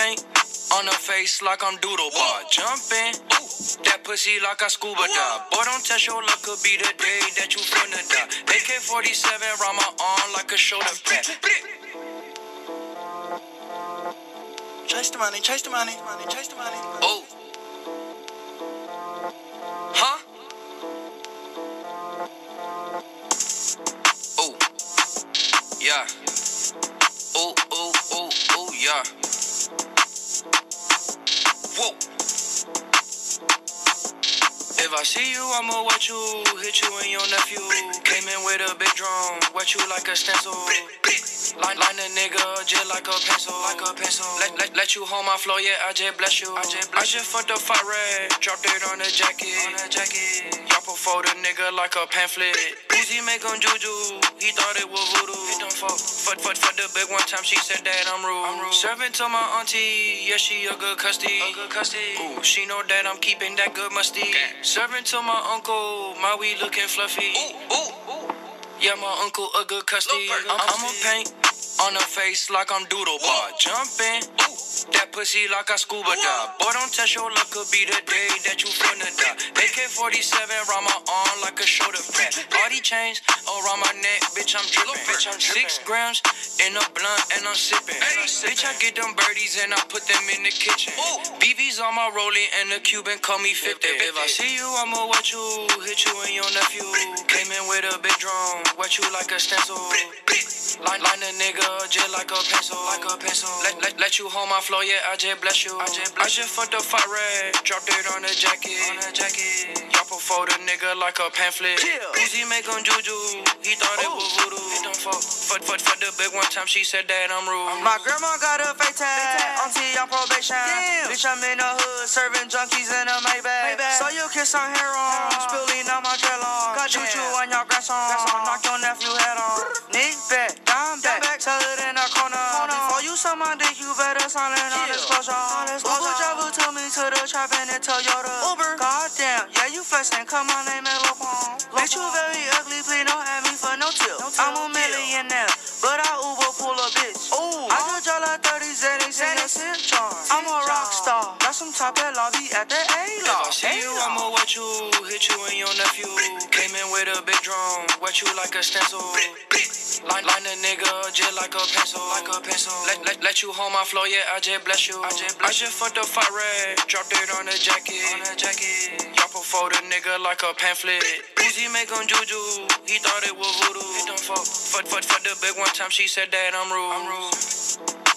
paint on her face like I'm doodle bar. Jumping, that pussy like I scuba dive. Boy, don't test your luck, could be the day that you finna die. AK-47 round my arm like a shoulder pad. Chase the money, chase the money, chase the money. Oh. Huh? Oh. Yeah. Oh, oh, oh, oh, yeah. Whoa. If I see you, I'ma wet you, hit you and your nephew. Came in with a big drum, wet you like a stencil. Line a nigga just like a pencil, Let you hold my flow, yeah, I just bless you. I just fucked the fat red, dropped it on the jacket. Y'all prefer the nigga like a pamphlet. Uzi make him juju, he thought it was voodoo. He done fuck the big one time, she said that I'm rude. Serving to my auntie, yeah, she a good custody. Ooh, she know that I'm keeping that good musty. Serving to my uncle, my weed looking fluffy. Yeah, my uncle a good custody. I'ma paint on her face like I'm doodle bar. Jumping, that pussy like I scuba dive. Boy, don't test your luck, could be the day that you finna die. AK-47 round my arm like a shoulder pad. Party chains around my neck, bitch, I'm dripping. 6 grams in a blunt and I'm sipping. Bitch, I get them birdies and I put them in the kitchen. BB's on my rolling and the Cuban call me 50. If I see you, I'ma wet you, hit you and your nephew. Came in with a big drum, wet you like a stencil. Line a nigga just like a pencil. Let you hold my flow, yeah, I just bless you. I just fucked the fat red, dropped it on the jacket. Y'all prefer the nigga like a pamphlet. Uzi make him juju, he thought it was voodoo. He done fuck the big one time, she said that I'm rude. My grandma got a fake tag, auntie on probation. Bitch, I'm in the hood, serving junkies in a Maybach. So you kiss on hair on, spilling on my dreadlock. Got juju on your grandson, knock your nephew head off. Nick back, down back, tell it in the corner. Before you suck my dick, you better sign it on disclosure. Uber driver took me to the trap in the Toyota. Uber, goddamn, yeah, you flexing, come on, name it Lil Pong. Bitch, you very ugly, please don't have me for no tip. I'm a millionaire, but I Uber pull a bitch. I could draw like 30 Z's in a sip jar. I'm a rock star, got some top at lobby at the A-Law. If I see you, I'ma wet you, hit you and your nephew. Came in with a big drum, wet you like a stencil. Line a nigga just like a pencil. Let you hold my flow, yeah, I just bless you. I just fucked the fat red, dropped it on the jacket. Y'all prefer the nigga like a pamphlet. Uzi make him juju, he thought it was voodoo. He done fuck the big one time, she said that I'm rude.